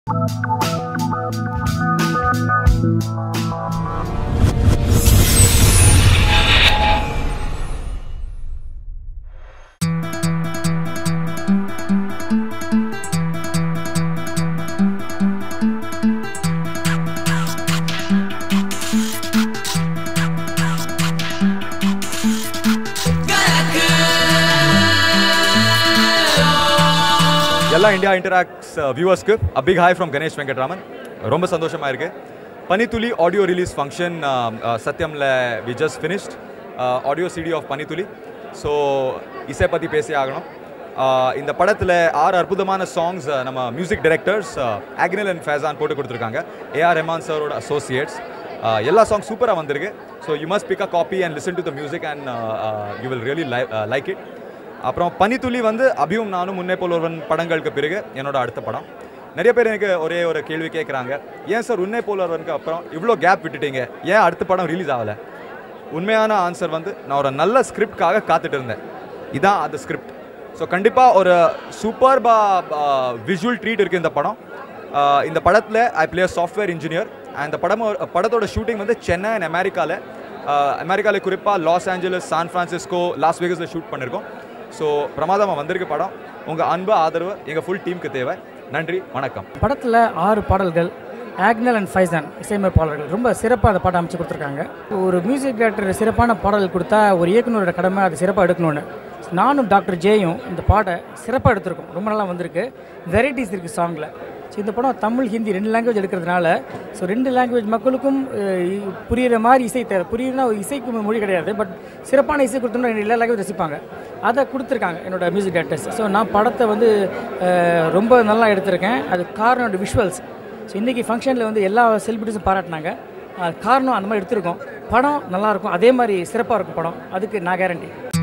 Yalla India Interacts viewers ku a big hi from Ganesh Venkatraman. ரொம்ப சந்தோஷமா இருக்கு. Panithuli audio release function Satyamla we just finished audio CD of Panithuli. So இசை பத்தி பேசி ஆகணும். இந்த படத்துல 6 அற்புதமான சாங்ஸ் நம்ம music directors Agnil and Faizan போட்டு கொடுத்திருக்காங்க. AR Rahman sir ஓட associates. எல்லா சாங் சூப்பரா வந்திருக்கு. So you must pick a copy and listen to the music and you will really like it. அப்புறம் பனித்துளி வந்து அபியும் நானும் முன்னே போல் ஒருவன் படங்களுக்கு பிறகு என்னோட அடுத்த படம். நிறைய பேர் எனக்கு ஒரே ஒரு கேள்வி கேட்குறாங்க, ஏன் சார் உன்னே போல் ஒருவனுக்கு அப்புறம் இவ்வளோ கேப் விட்டுட்டீங்க, ஏன் அடுத்த படம் ரிலீஸ் ஆகலை? உண்மையான ஆன்சர் வந்து நான் ஒரு நல்ல ஸ்கிரிப்ட்காக காத்துட்டு இருந்தேன். இதான் அந்த ஸ்கிரிப்ட். ஸோ கண்டிப்பாக ஒரு சூப்பர்பா விஷுவல் ட்ரீட் இருக்குது இந்த படம். இந்த படத்தில் ஐ பிளே சாஃப்ட்வேர் இன்ஜினியர். இந்த படத்தோட ஷூட்டிங் வந்து சென்னை அண்ட் அமெரிக்காவில் குறிப்பாக Los Angeles, San Francisco, Las வேகஸில் ஷூட் பண்ணியிருக்கோம். ஸோ பிரமாதமாக வந்திருக்கு படம். உங்கள் அன்பு ஆதரவு எங்கள் ஃபுல் டீமுக்கு தேவை. நன்றி, வணக்கம். படத்தில் 6 பாடல்கள் ஆக்னல் அண்ட் ஃபைசான் இசையமைப்பாளர்கள் ரொம்ப சிறப்பாக அந்த பாட்டை அமைச்சு கொடுத்துருக்காங்க. ஒரு மியூசிக் டைரக்டர் சிறப்பான பாடல் கொடுத்தா ஒரு இயக்குனரோட கடமை அது சிறப்பாக எடுக்கணும்னு. நானும் டாக்டர் ஜேயும் இந்த பாட்டை சிறப்பாக எடுத்திருக்கோம். ரொம்ப நல்லா வந்திருக்கு. வெரைட்டிஸ் இருக்குது சாங்கில். ஸோ இந்த படம் தமிழ், ஹிந்தி 2 லாங்குவேஜ் எடுக்கிறதுனால ஸோ 2 லாங்குவேஜ் மக்களுக்கும் புரிகிற மாதிரி இசை தேவை. புரியுதுன்னா இசைக்கு மொழி கிடையாது, பட் சிறப்பான இசை கொடுத்தோம்னா எல்லா லாங்குவேஜ் ரசிப்பாங்க. அதை கொடுத்துருக்காங்க என்னோடய மியூசிக் டைரக்டர்ஸ். ஸோ நான் படத்தை வந்து ரொம்ப நல்லா எடுத்திருக்கேன். அது காரணம் என்னோடய விஷுவல்ஸ். ஸோ இன்றைக்கி ஃபங்க்ஷனில் வந்து எல்லா செலிபிரிட்டிஸும் பாராட்டினாங்க. காரணம் அந்த மாதிரி எடுத்திருக்கோம். படம் நல்லாயிருக்கும், அதே மாதிரி சிறப்பாக இருக்கும் படம். அதுக்கு நான் கேரண்டி.